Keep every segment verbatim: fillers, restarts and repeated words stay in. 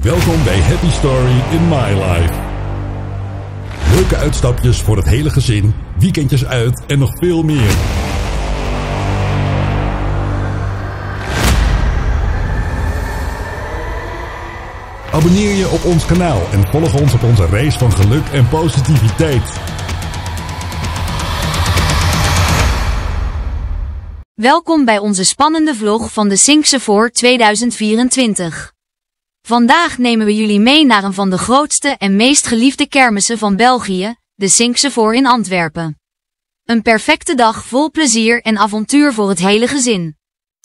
Welkom bij Happy Story in My Life. Leuke uitstapjes voor het hele gezin, weekendjes uit en nog veel meer. Abonneer je op ons kanaal en volg ons op onze reis van geluk en positiviteit. Welkom bij onze spannende vlog van de Singsevoort tweeduizend vierentwintig. Vandaag nemen we jullie mee naar een van de grootste en meest geliefde kermissen van België, de Singsevoort in Antwerpen. Een perfecte dag vol plezier en avontuur voor het hele gezin.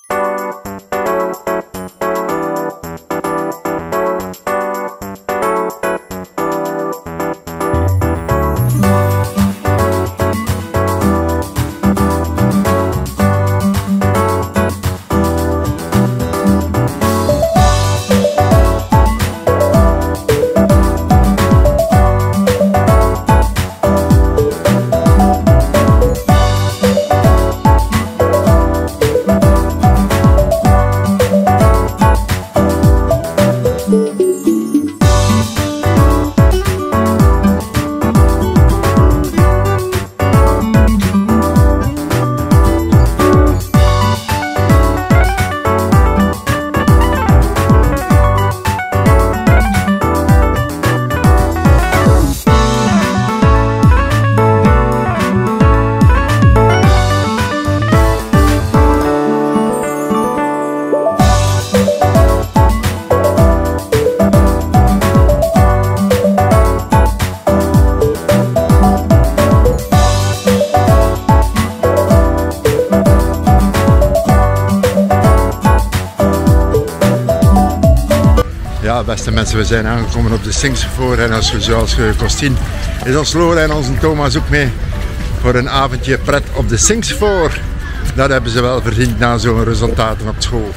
Ja, beste mensen, we zijn aangekomen op de Singsevoort en als je, zoals je kon zien is ons Lola en onze Thomas ook mee voor een avondje pret op de Singsevoort. Dat hebben ze wel verdiend na zo'n resultaten op school.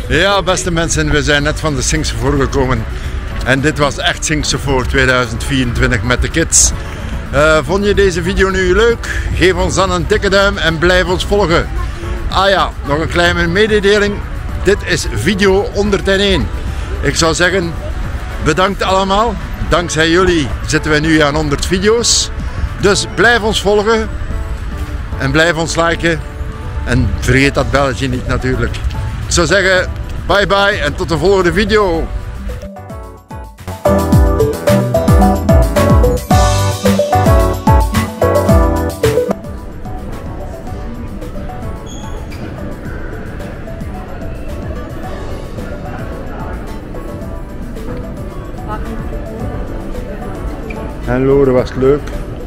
Ja, beste mensen, we zijn net van de Singsefoor gekomen. En dit was echt Singsefoor tweeduizend vierentwintig met de kids. Uh, vond je deze video nu leuk? Geef ons dan een dikke duim en blijf ons volgen. Ah ja, nog een kleine mededeling. Dit is video honderdéén. Ik zou zeggen, bedankt allemaal. Dankzij jullie zitten we nu aan honderd video's. Dus blijf ons volgen. En blijf ons liken. En vergeet dat belletje niet natuurlijk. Ik zou zeggen, bye bye en tot de volgende video. En Lore, was het leuk?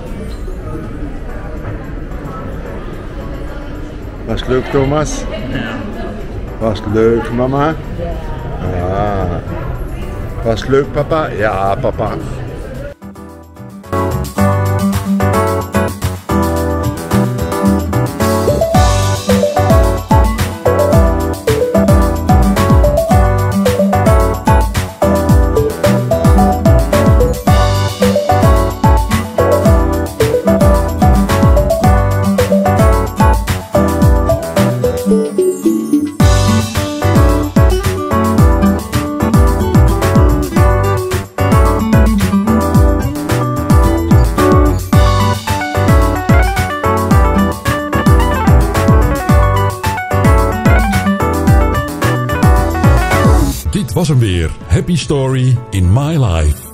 Was het leuk, Thomas? Ja. Was het leuk, mama? Ja. Was het leuk, papa? Ja, papa. Dit was hem weer. Happy Story in My Life.